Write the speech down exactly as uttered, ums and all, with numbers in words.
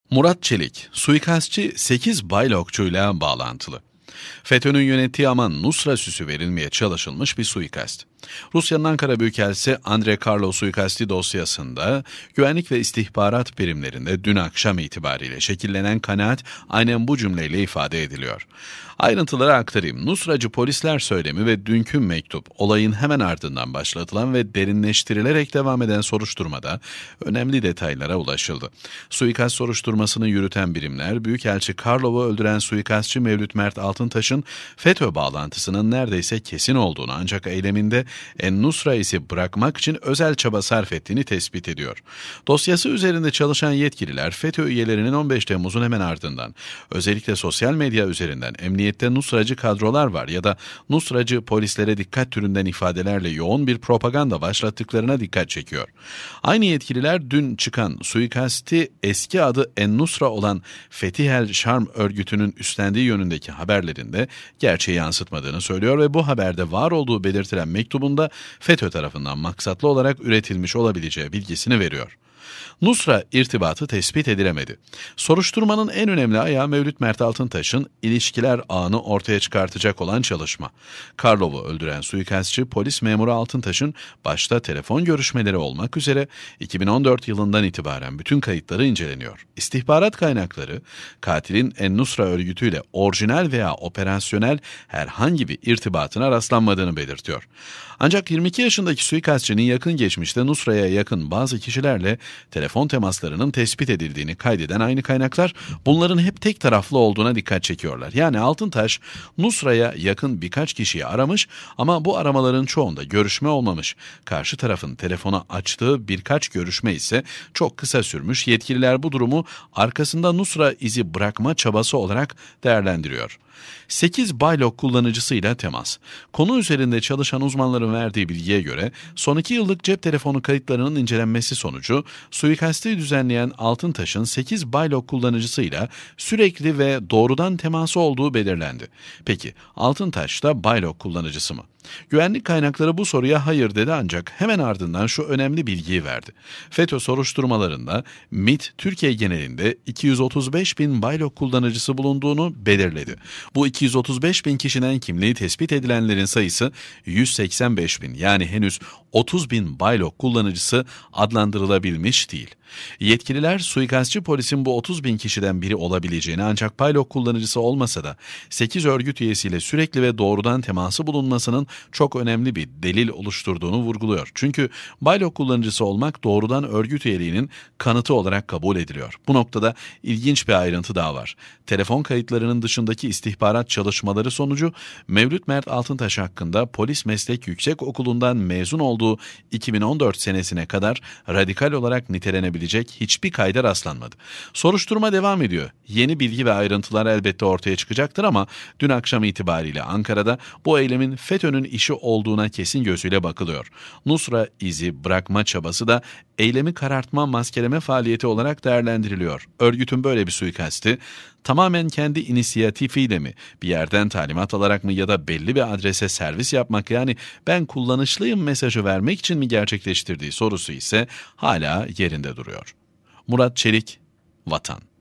Murat Çelik, suikastçı sekiz baylokçuyla bağlantılı. FETÖ'nün yönettiği ama Nusra süsü verilmeye çalışılmış bir suikast. Rusya'nın Ankara Büyükelçisi Andrei Karlov suikasti dosyasında güvenlik ve istihbarat birimlerinde dün akşam itibariyle şekillenen kanaat aynen bu cümleyle ifade ediliyor. Ayrıntıları aktarayım. Nusracı polisler söylemi ve dünkü mektup olayın hemen ardından başlatılan ve derinleştirilerek devam eden soruşturmada önemli detaylara ulaşıldı. Suikast soruşturmasını yürüten birimler, Büyükelçi Karlov'u öldüren suikastçı Mevlüt Mert Altıntaş'ın FETÖ bağlantısının neredeyse kesin olduğunu ancak eyleminde En-Nusra izi bırakmak için özel çaba sarf ettiğini tespit ediyor. Dosyası üzerinde çalışan yetkililer FETÖ üyelerinin on beş Temmuz'un hemen ardından özellikle sosyal medya üzerinden emniyette Nusracı kadrolar var ya da Nusracı polislere dikkat türünden ifadelerle yoğun bir propaganda başlattıklarına dikkat çekiyor. Aynı yetkililer dün çıkan suikasti eski adı En-Nusra olan Fetih el Şarm örgütünün üstlendiği yönündeki haberlerinde gerçeği yansıtmadığını söylüyor ve bu haberde var olduğu belirtilen mektubunda FETÖ tarafından maksatlı olarak üretilmiş olabileceği bilgisini veriyor. Nusra irtibatı tespit edilemedi. Soruşturmanın en önemli ayağı Mevlüt Mert Altıntaş'ın ilişkiler ağını ortaya çıkartacak olan çalışma. Karlov'u öldüren suikastçı polis memuru Altıntaş'ın başta telefon görüşmeleri olmak üzere iki bin on dört yılından itibaren bütün kayıtları inceleniyor. İstihbarat kaynakları katilin En-Nusra örgütüyle orijinal veya operasyonel herhangi bir irtibatına rastlanmadığını belirtiyor. Ancak yirmi iki yaşındaki suikastçının yakın geçmişte Nusra'ya yakın bazı kişilerle telefon temaslarının tespit edildiğini kaydeden aynı kaynaklar bunların hep tek taraflı olduğuna dikkat çekiyorlar. Yani Altıntaş Nusra'ya yakın birkaç kişiyi aramış ama bu aramaların çoğunda görüşme olmamış. Karşı tarafın telefona açtığı birkaç görüşme ise çok kısa sürmüş. Yetkililer bu durumu arkasında Nusra izi bırakma çabası olarak değerlendiriyor. sekiz baylok kullanıcısıyla temas. Konu üzerinde çalışan uzmanların verdiği bilgiye göre son iki yıllık cep telefonu kayıtlarının incelenmesi sonucu suikasti düzenleyen Altıntaş'ın sekiz baylok kullanıcısıyla sürekli ve doğrudan teması olduğu belirlendi. Peki Altıntaş da baylok kullanıcısı mı? Güvenlik kaynakları bu soruya hayır dedi ancak hemen ardından şu önemli bilgiyi verdi. FETÖ soruşturmalarında MİT Türkiye genelinde iki yüz otuz beş bin baylok kullanıcısı bulunduğunu belirledi. Bu iki yüz otuz beş bin kişiden kimliği tespit edilenlerin sayısı yüz seksen beş bin yani henüz otuz bin baylok kullanıcısı adlandırılabilmiş değil. Yetkililer suikastçı polisin bu otuz bin kişiden biri olabileceğini ancak baylok kullanıcısı olmasa da sekiz örgüt üyesiyle sürekli ve doğrudan teması bulunmasının çok önemli bir delil oluşturduğunu vurguluyor. Çünkü baylok kullanıcısı olmak doğrudan örgüt üyeliğinin kanıtı olarak kabul ediliyor. Bu noktada ilginç bir ayrıntı daha var. Telefon kayıtlarının dışındaki istihbarat çalışmaları sonucu Mevlüt Mert Altıntaş hakkında Polis Meslek Yüksekokulu'ndan mezun olduğu iki bin on dört senesine kadar radikal olarak nitelenebilecek hiçbir kayda rastlanmadı. Soruşturma devam ediyor. Yeni bilgi ve ayrıntılar elbette ortaya çıkacaktır ama dün akşam itibariyle Ankara'da bu eylemin FETÖ'nün işi olduğuna kesin gözüyle bakılıyor. Nusra izi bırakma çabası da eylemi karartma, maskeleme faaliyeti olarak değerlendiriliyor. Örgütün böyle bir suikasti tamamen kendi inisiyatifiyle mi, bir yerden talimat alarak mı ya da belli bir adrese servis yapmak yani ben kullanışlıyım mesajı vermek için mi gerçekleştirdiği sorusu ise hala yerinde duruyor. Murat Çelik, Vatan.